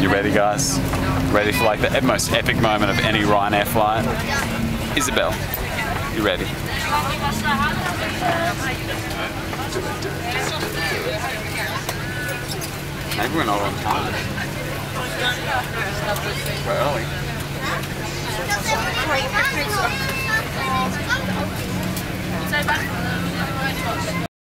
You ready, guys? Ready for like the most epic moment of any Ryanair flight? Isabel, you ready? Maybe we're not on time. We're early.